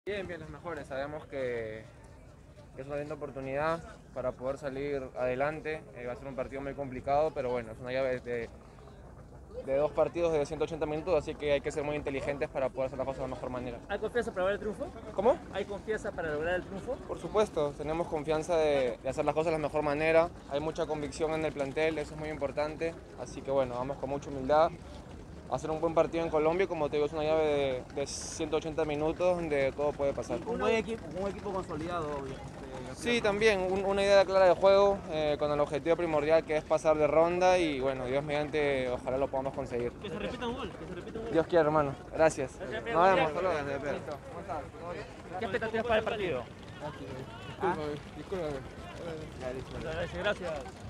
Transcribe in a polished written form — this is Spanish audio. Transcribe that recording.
Bien, bien, los mejores. Sabemos que es una linda oportunidad para poder salir adelante. Va a ser un partido muy complicado, pero bueno, es una llave de dos partidos de 180 minutos, así que hay que ser muy inteligentes para poder hacer las cosas de la mejor manera. ¿Hay confianza para lograr el triunfo? ¿Cómo? ¿Hay confianza para lograr el triunfo? Por supuesto, tenemos confianza de hacer las cosas de la mejor manera. Hay mucha convicción en el plantel, eso es muy importante. Así que bueno, vamos con mucha humildad a hacer un buen partido en Colombia. Como te digo, es una llave de 180 minutos donde todo puede pasar. Un equipo consolidado. Sí, también una idea clara de juego con el objetivo primordial que es pasar de ronda y bueno, Dios mediante, ojalá lo podamos conseguir. Que se repita un gol, que se repita un gol. Dios quiera, hermano. Gracias. Nos vemos. Hasta luego. Listo. ¿Cómo estás? ¿Todo bien? ¿Qué expectativas para el partido? Discúlpame. Gracias.